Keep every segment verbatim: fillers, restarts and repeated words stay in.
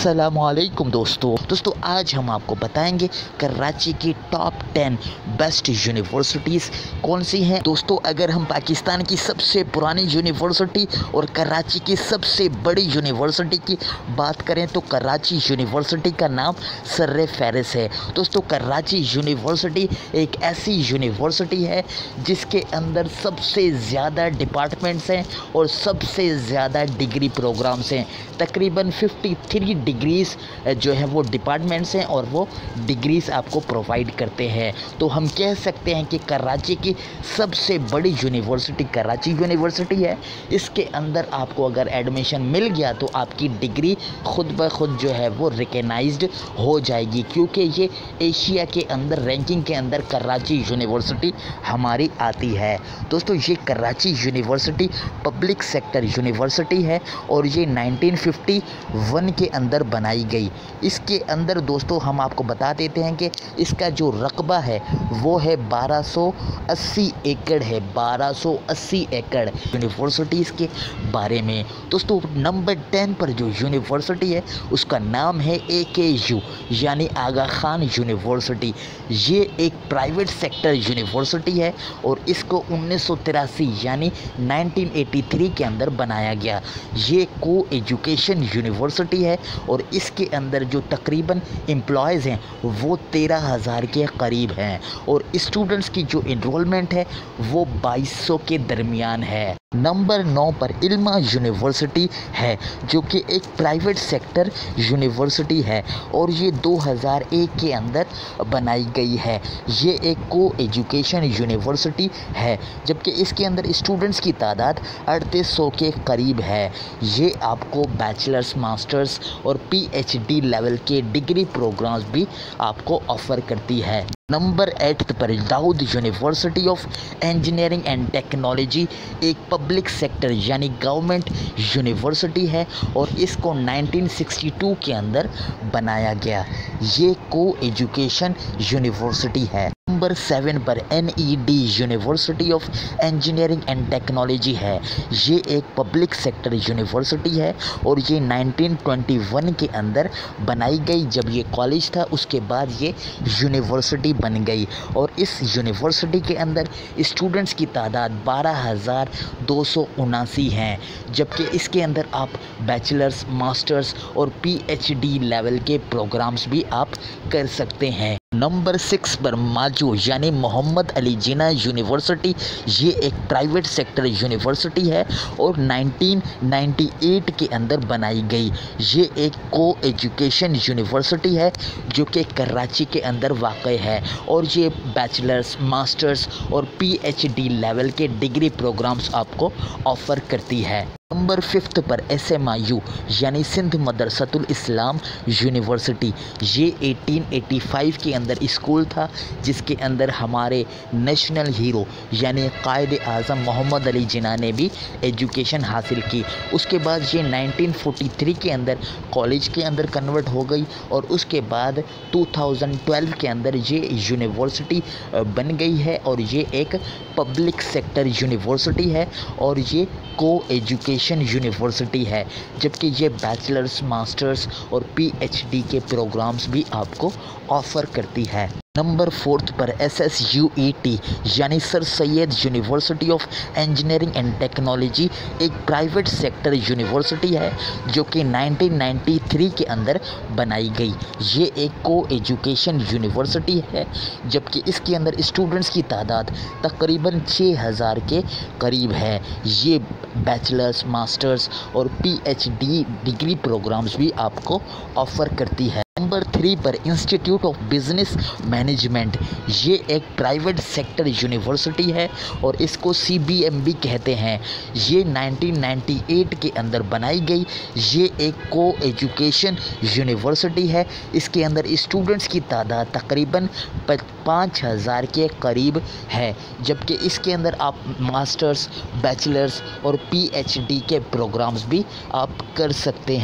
अस्सलामुअलैकुम दोस्तों दोस्तों आज हम आपको बताएंगे कराची की टॉप टेन बेस्ट यूनिवर्सिटीज़ कौन सी हैं। दोस्तों अगर हम पाकिस्तान की सबसे पुरानी यूनिवर्सिटी और कराची की सबसे बड़ी यूनिवर्सिटी की बात करें तो कराची यूनिवर्सिटी का नाम सर्रे फहरिस्त है। दोस्तों कराची यूनिवर्सिटी एक ऐसी यूनिवर्सिटी है जिसके अंदर सबसे ज़्यादा डिपार्टमेंट्स हैं और सबसे ज़्यादा डिग्री प्रोग्राम्स हैं। तकरीबन तिरेपन डिग्रीज़ जो है वो डिपार्टमेंट्स हैं और वो डिग्रीज़ आपको प्रोवाइड करते हैं। तो हम कह सकते हैं कि कराची की सबसे बड़ी यूनिवर्सिटी कराची यूनिवर्सिटी है। इसके अंदर आपको अगर एडमिशन मिल गया तो आपकी डिग्री खुद ब खुद जो है वो रिकग्नाइज्ड हो जाएगी, क्योंकि ये एशिया के अंदर रैंकिंग के अंदर कराची यूनिवर्सिटी हमारी आती है। दोस्तों ये Karachi university public sector university है और ये नाइनटीन फिफ्टी वन के अंदर बनाई गई। इसके अंदर दोस्तों हम आपको बता देते हैं कि इसका जो रकबा है वो है बारह सौ अस्सी एकड़ है। बारह सौ अस्सी एकड़ यूनिवर्सिटीज़ के बारे में दोस्तों नंबर टेन पर जो यूनिवर्सिटी है उसका नाम है ए के यू यानी आगा खान यूनिवर्सिटी। ये एक प्राइवेट सेक्टर यूनिवर्सिटी है और इसको उन्नीस सौ तिरासी यानी नाइनटीन एटी थ्री के अंदर बनाया गया। ये को एजुकेशन यूनिवर्सिटी है और इसके अंदर जो तकरीबन एम्प्लॉयज़ हैं वो तेरह हज़ार के करीब हैं और स्टूडेंट्स की जो इनरोलमेंट है वो बाईस सौ के दरमियान है। नंबर नौ पर इल्मा यूनिवर्सिटी है जो कि एक प्राइवेट सेक्टर यूनिवर्सिटी है और ये दो हज़ार एक के अंदर बनाई गई है। ये एक को एजुकेशन यूनिवर्सिटी है जबकि इसके अंदर स्टूडेंट्स की तादाद अड़तीस सौ के करीब है। ये आपको बैचलर्स मास्टर्स और पीएचडी लेवल के डिग्री प्रोग्राम्स भी आपको ऑफ़र करती है। नंबर एट पर Dawood university of engineering and technology एक पब्लिक सेक्टर यानी गवर्नमेंट यूनिवर्सिटी है और इसको नाइनटीन सिक्सटी टू के अंदर बनाया गया। ये को एजुकेशन यूनिवर्सिटी है। नंबर सेवन पर N E D university of engineering and technology है। ये एक पब्लिक सेक्टर यूनिवर्सिटी है और ये नाइनटीन ट्वेंटी वन के अंदर बनाई गई। जब ये कॉलेज था उसके बाद ये यूनिवर्सिटी बन गई और इस यूनिवर्सिटी के अंदर स्टूडेंट्स की तादाद बारह हज़ार दो सौ उनासी हैं, जबकि इसके अंदर आप बैचलर्स मास्टर्स और पीएचडी लेवल के प्रोग्राम्स भी आप कर सकते हैं। नंबर सिक्स पर माजो यानी मोहम्मद अली जिन्ना यूनिवर्सिटी। ये एक प्राइवेट सेक्टर यूनिवर्सिटी है और नाइनटीन नाइंटी एट के अंदर बनाई गई। ये एक को एजुकेशन यूनिवर्सिटी है जो कि कराची के अंदर वाक़ है और ये बैचलर्स मास्टर्स और पीएचडी लेवल के डिग्री प्रोग्राम्स आपको ऑफ़र करती है। नंबर फिफ्थ पर एस एम आई यू यानी सिंध मदरसतुल इस्लाम यूनिवर्सिटी। ये अठारह सौ पचासी के अंदर स्कूल था जिसके अंदर हमारे नेशनल हीरो यानी कायद आज़म मोहम्मद अली जिन्ना ने भी एजुकेशन हासिल की। उसके बाद ये नाइनटीन फोर्टी थ्री के अंदर कॉलेज के अंदर कन्वर्ट हो गई और उसके बाद टू थाउजेंड ट्वेल्व के अंदर ये यूनिवर्सिटी बन गई है और ये एक पब्लिक सेक्टर यूनिवर्सिटी है और ये को एजुकेशन यूनिवर्सिटी है, जबकि ये बैचलर्स मास्टर्स और पीएचडी के प्रोग्राम्स भी आपको ऑफ़र करती है। नंबर फोर्थ पर S S U E T यानी sir Syed university of engineering and technology एक प्राइवेट सेक्टर यूनिवर्सिटी है जो कि नाइनटीन नाइंटी थ्री के अंदर बनाई गई। ये एक को एजुकेशन यूनिवर्सिटी है जबकि इसके अंदर स्टूडेंट्स की तादाद तकरीबन छः हज़ार के करीब है। ये बैचलर्स मास्टर्स और पीएचडी डिग्री प्रोग्राम्स भी आपको ऑफ़र करती है। नंबर थ्री पर इंस्टीट्यूट ऑफ बिजनेस मैनेजमेंट। ये एक प्राइवेट सेक्टर यूनिवर्सिटी है और इसको सी बी एम बी कहते हैं। ये नाइनटीन नाइंटी एट के अंदर बनाई गई। ये एक को एजुकेशन यूनिवर्सिटी है। इसके अंदर स्टूडेंट्स की तादाद तकरीबन पाँच हज़ार के करीब है, जबकि इसके अंदर आप मास्टर्स बैचलर्स और पीएचडी के प्रोग्राम्स भी आप कर सकते हैं।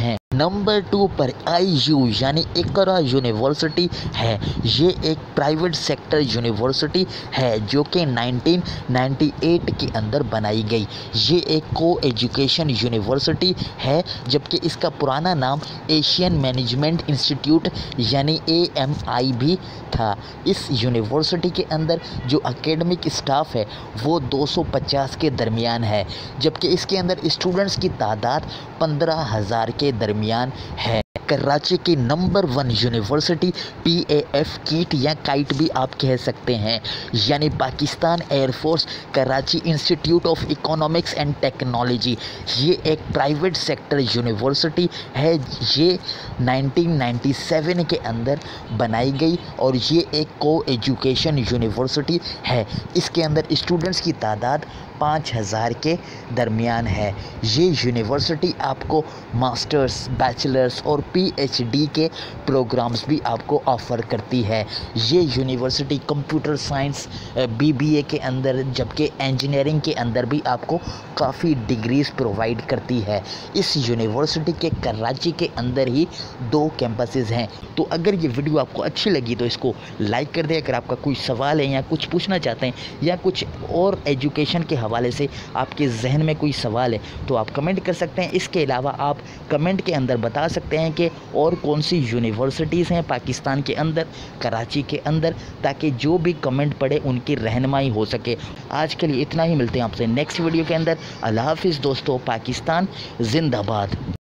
नंबर टू पर आई यू यानी इकरा यूनिवर्सिटी है। ये एक प्राइवेट सेक्टर यूनिवर्सिटी है जो कि नाइनटीन नाइंटी एट के अंदर बनाई गई। ये एक को एजुकेशन यूनिवर्सिटी है, जबकि इसका पुराना नाम एशियन मैनेजमेंट इंस्टीट्यूट यानी ए एम आई भी था। इस यूनिवर्सिटी के अंदर जो एकेडमिक स्टाफ है वो दो सौ पचास के दरमियान है, जबकि इसके अंदर स्टूडेंट्स की तादाद पंद्रह हज़ार के दरमियान है। कराची की number one university P A F KIET या काइट भी आप कह सकते हैं, यानी Pakistan air force Karachi institute of economics and technology. ये एक प्राइवेट सेक्टर यूनिवर्सिटी है। ये नाइनटीन नाइंटी सेवन के अंदर बनाई गई और ये एक को एजुकेशन यूनिवर्सिटी है। इसके अंदर स्टूडेंट्स की तादाद पाँच हज़ार के दरमियान है। ये यूनिवर्सिटी आपको मास्टर्स, बैचलर्स और पी एच डी के प्रोग्राम्स भी आपको ऑफ़र करती है। ये university computer science, B B A के अंदर, जबकि इंजीनियरिंग के अंदर भी आपको काफ़ी डिग्रीज़ प्रोवाइड करती है। इस यूनिवर्सिटी के कराची के अंदर ही दो कैंपसेस हैं। तो अगर ये वीडियो आपको अच्छी लगी तो इसको लाइक कर दें। अगर आपका कोई सवाल है या कुछ पूछना चाहते हैं या कुछ और एजुकेशन के हवाले से आपके जहन में कोई सवाल है तो आप कमेंट कर सकते हैं। इसके अलावा आप कमेंट के अंदर बता सकते हैं कि और कौन सी यूनिवर्सिटीज़ हैं पाकिस्तान के अंदर, कराची के अंदर, ताकि जो भी कमेंट पढ़े उनकी रहनुमाई हो सके। आज के लिए इतना ही, मिलते हैं आपसे नेक्स्ट वीडियो के अंदर। अल्लाह हाफिज़ दोस्तों, पाकिस्तान जिंदाबाद।